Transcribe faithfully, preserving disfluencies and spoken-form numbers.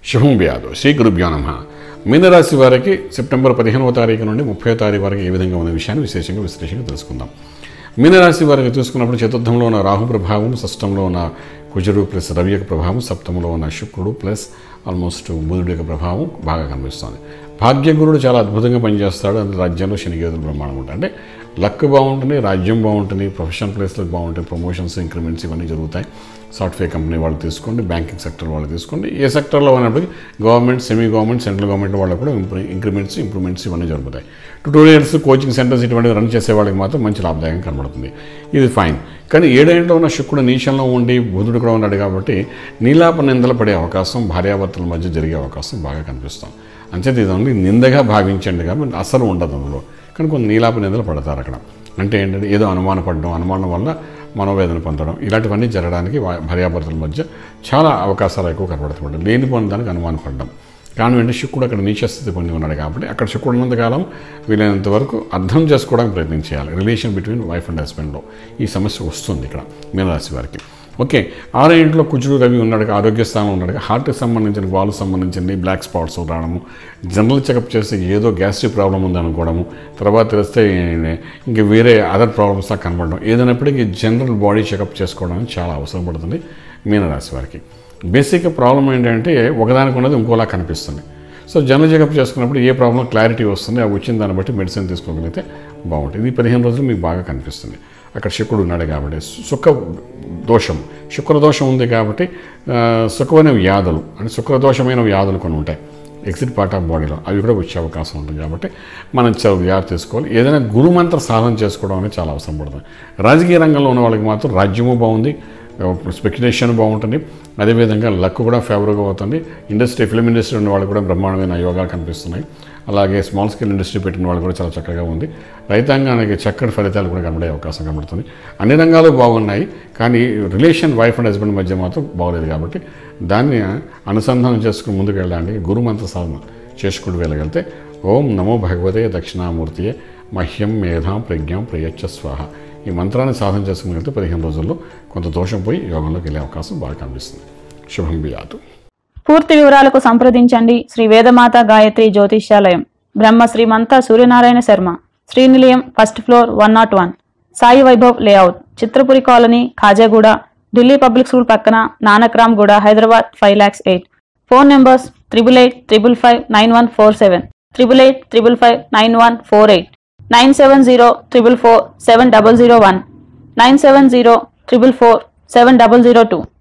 శుభం వ్యాధు శ్రీ గురుభ్యో నమః. మీనరాశి వారికి సెప్టెంబర్ పదిహేనవ తారీఖు నుండి ముప్పై తారీఖు వరకు ఏ విధంగా ఉన్న విషయాన్ని విశేషంగా విశ్లేషంగా తెలుసుకుందాం. మీనరాశి వారికి చూసుకున్నప్పుడు చతుర్థంలో ఉన్న రాహు ప్రభావం, షష్టంలో ఉన్న కుజుడు ప్లస్ రవి యొక్క ప్రభావం, సప్తమంలో ఉన్న శుక్రుడు ప్లస్ ఆల్మోస్ట్ బుధుడి యొక్క ప్రభావం బాగా కనిపిస్తుంది. భాగ్యగురుడు చాలా అద్భుతంగా పనిచేస్తాడు. అందులో రాజ్యంలో శనిగేతులు బ్రహ్మాండం ఉంటాయి. అంటే లక్ బాగుంటుంది, రాజ్యం బాగుంటుంది, ప్రొఫెషనల్ ప్లేస్లో బాగుంటాయి, ప్రమోషన్స్ ఇంక్రిమెంట్స్ ఇవన్నీ జరుగుతాయి. సాఫ్ట్వేర్ కంపెనీ వాళ్ళు తీసుకోండి, బ్యాంకింగ్ సెక్టర్ వాళ్ళు తీసుకోండి, ఏ సెక్టర్లో ఉన్నప్పటికీ government, semi government, central government వాళ్ళకు కూడా ఇంక్రిమెంట్స్ ఇంప్రూవ్మెంట్స్ ఇవన్నీ జరుగుతాయి. ట్యూటోరియల్స్, కోచింగ్ సెంటర్స్ ఇటువంటి రన్ చేసే వాళ్ళకి మాత్రం మంచి లాభదాయకం కనబడుతుంది. ఇది ఫైన్. కానీ ఏడేంట్లో ఉన్న శుక్రుడు నీచంలో ఉండి బుధుడు కూడా ఉన్నాడు కాబట్టి నీలాప నిందలు పడే అవకాశం, భార్యాభర్తల మధ్య జరిగే అవకాశం బాగా కనిపిస్తాం. అంచేత ఇదండి నిందగా భావించండి కాబట్టి అసలు ఉండదు అందులో. కానీ కొన్ని నీలాప నిందలు పడతారు అక్కడ. అంటే ఏంటంటే ఏదో అనుమాన పడడం, అనుమానం వల్ల మనోవేదన పొందడం, ఇలాంటివన్నీ జరగడానికి భార్యాభర్తల మధ్య చాలా అవకాశాలు ఎక్కువ కనబడుతుంటాయి. లేనిపోయిన దానికి అనుమాన పడడం. కానీ ఏంటంటే శుక్రుడు అక్కడ నీచస్థితి పొంది ఉన్నాడు కాబట్టి అక్కడ శుక్రుడు ఉన్నంతకాలం వీలైనంత వరకు అర్థం చేసుకోవడానికి ప్రయత్నం చేయాలి. రిలేషన్ బిట్వీన్ వైఫ్ అండ్ హస్బెండ్లో ఈ సమస్య వస్తుంది ఇక్కడ మీనరాశి వారికి. ఓకే, ఆరో ఇంట్లో కుజుడు రవి ఉన్నాడు, ఆరోగ్య స్థానం ఉన్నాడు, హార్ట్కి సంబంధించిన వాల్కి సంబంధించిన బ్లాక్ స్పాట్స్ రావడము, జనరల్ చెకప్ చేస్తే ఏదో గ్యాస్ట్రిక్ ప్రాబ్లం ఉందనుకోవడము, తర్వాత తెలిస్తే ఇంక వేరే అదర్ ప్రాబ్లమ్స్ లా కనబడడం, ఏదైనప్పటికీ జనరల్ బాడీ చెకప్ చేసుకోవడానికి చాలా అవసరం పడుతుంది మీనరాశి వారికి. బేసిక్ ప్రాబ్లం ఏంటంటే ఒకదానికి ఉన్నది ఇంకోలా కనిపిస్తుంది. సో జనరల్ చెకప్ చేసుకున్నప్పుడు ఏ ప్రాబ్లం క్లారిటీ వస్తుంది, అవి వచ్చిన దాన్ని బట్టి మెడిసిన్ తీసుకోగలిగితే బాగుంటుంది. ఇది పదిహేను రోజులు మీకు బాగా కనిపిస్తుంది. అక్కడ శుక్రుడు ఉన్నాడు కాబట్టి శుక్ర దోషం, శుక్రదోషం ఉంది కాబట్టి సుఖమైన వ్యాధులు అంటే శుక్రదోషమైన వ్యాధులు కొన్ని ఉంటాయి ఎగ్జిట్ పార్ట్ ఆఫ్ బాడీలో, అవి కూడా వచ్చే అవకాశం ఉంటుంది. కాబట్టి మనం చాలా జాగ్రత్త తీసుకోవాలి. ఏదైనా గురుమంత్ర సాధన చేసుకోవడం అనేది చాలా అవసరం పడుతుంది. రాజకీయ రంగంలో ఉన్న వాళ్ళకి మాత్రం రాజ్యము బాగుంది, స్పెక్యులేషన్ బాగుంటుంది, అదేవిధంగా లక్ కూడా ఫేవర్గా అవుతుంది. ఇండస్ట్రీ, ఫిల్మ్ ఇండస్ట్రీ ఉన్న వాళ్ళు కూడా బ్రహ్మాండమైన యోగాలు కనిపిస్తున్నాయి. అలాగే స్మాల్ స్కేల్ ఇండస్ట్రీ పెట్టిన వాళ్ళు కూడా చాలా చక్కగా ఉంది. రైతాంగానికి చక్కటి ఫలితాలు కూడా కనబడే అవకాశం కనబడుతుంది. అన్ని రంగాలు బాగున్నాయి, కానీ రిలేషన్ వైఫ్ అండ్ హస్బెండ్ మధ్య మాత్రం బాగోలేదు కాబట్టి దాన్ని అనుసంధానం చేసుకుని ముందుకు వెళ్ళడానికి గురుమంత్ర సాధన చేసుకుంటూ వెళ్ళగలిగితే ఓం నమో భగవతే దక్షిణామూర్తియే మహ్యం మేధాం ప్రజ్ఞాం ప్రయచ్చ స్వాహ ఈ మంత్రాన్ని సాధన చేసుకుని వెళ్తే పదిహేను రోజుల్లో కొంత దోషం పోయి యోగంలోకి వెళ్ళే అవకాశం బాగా కనిపిస్తుంది. శుభం బియాతు. పూర్తి వివరాలకు సంప్రదించండి Shri Vedamata Gayatri Jyotishyalayam, Brahma Srimantha Suryanarayana Sharma, Srinilayam, first floor, one naught one, Sai Vaibhav layout, Chitrapuri colony, Khajaguda, Delhi public school పక్కన, Nanakramguda, Hyderabad five lakhs eight. Phone numbers triple eight triple five nine one four seven, triple eight triple five nine one four eight, nine seven zero triple four seven double zero one, nine seven zero triple four seven double zero two.